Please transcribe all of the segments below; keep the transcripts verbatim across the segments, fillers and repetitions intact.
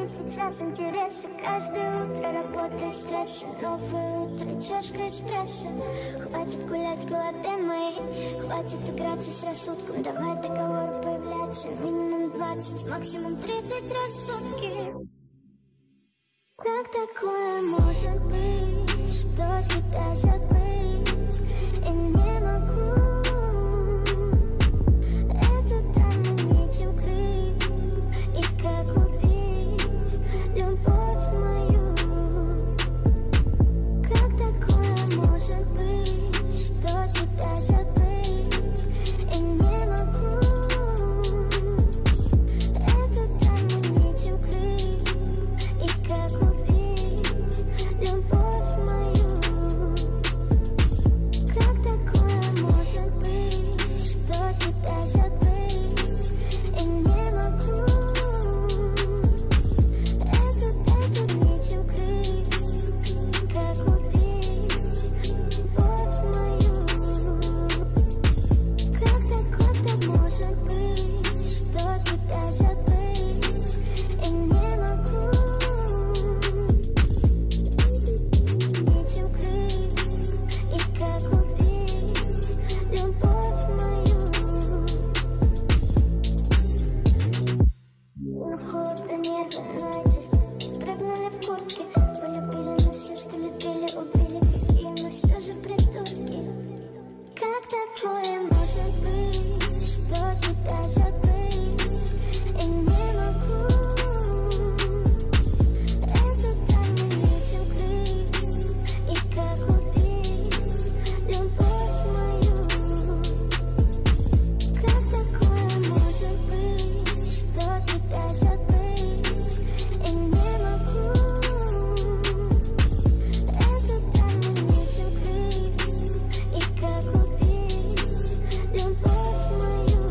мне сейчас интересы. Каждое утро работа и стрессы. Новое утро, чашка эспрессо. Хватит гулять в голове моей, хватит играться с рассудком. Давай договору появляться минимум двадцать, максимум тридцать раз в сутки. Как такое может быть, что тебя забыть? И не могу. Эту тайну нечем крыть. И как убить любовь мою? Как такое может быть, что тебя забыть? И не могу. Эту тайну нечем крыть. И как убить любовь мою? Как такое может быть, что тебя забыть? И не могу. Эту тайну нечем крыть. Как убить любовь мою? Как такое может быть, что тебя забыть? И не могу. Нечем крыть. И как убить любовь мою? Холодно, нервы, но эти прыгнули в куртки. Полюбили, но все, что любили, убили. Такие мы все же придурки. Как такое может быть, что тебя забыть? И не могу. Эту тайну нечем крыть. И как убить любовь мою? Как такое может быть, что тебя забыть? И не могу. Эту тайну нечем крыть. И как убить любовь мою?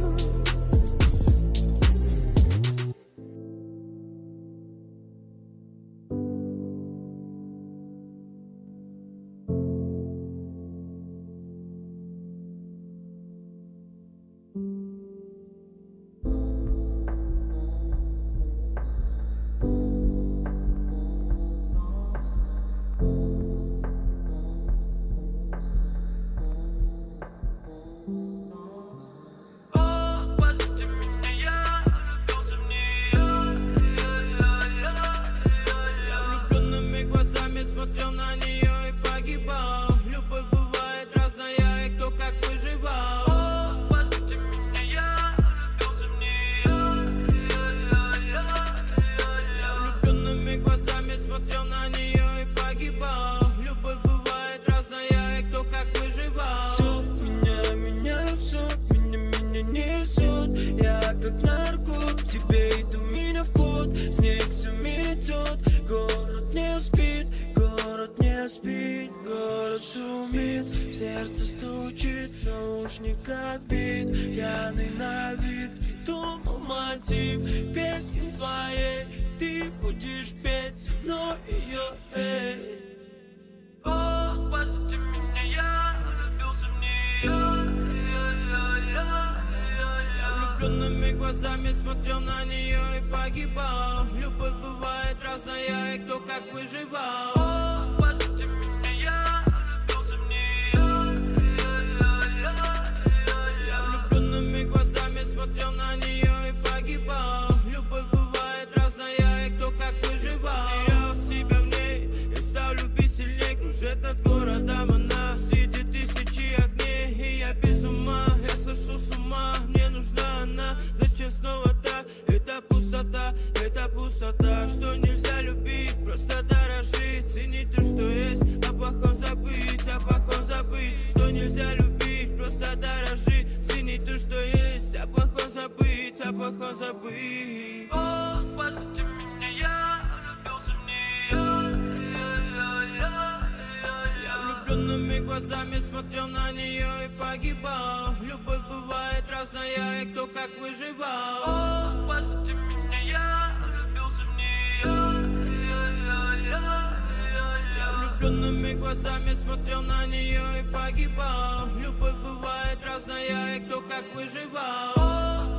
Спасите меня, я влюбился в нее. Я влюбленными глазами смотрел на нее и погибал. Любовь бывает разная, и кто как выживал. Спасите меня, я влюбился в нее. Я влюбленными глазами смотрел на нее и погибал. Любовь бывает разная, и кто как выживал. Все меня, меня, все меня, меня несет. Я как наркот, к тебе иду, меня в пот. Снег все метет, город не спит, город не спит, город шумит, сердце стучит, в наушниках бит, пьяный на вид, придумал мотив песни твоей, ты будешь петь со мной ее, эй. О, спасите меня, я влюбился в нее. Я влюбленными глазами смотрел на нее и погибал. Любовь бывает разная, и кто как выживал. О, спасите меня, я влюбился в нее. Я влюбленными глазами смотрел на нее и погибал. Любовь бывает разная, и кто как выживал. Терял себя в ней, я стал любить сильней. Кружит над городом она, светит тысячи огней. И я без ума, я сошел с ума. Мне нужна она, зачем снова так? Это пустота, это пустота. Что нельзя любить, просто дорожить. Ценить то, что есть, о плохом забыть, о плохом забыть. Что нельзя любить, просто дорожить. Ценить то, что есть, о плохом забыть, о плохом забыть. О, спасите меня, я влюбился в нее. Я влюбленными глазами смотрел на нее и погибал. Любовь бывает разная, и кто как выживал. О, спасите меня, я влюбился в нее. Я влюбленными глазами смотрел на нее и погибал. Любовь бывает разная, и кто как выживал.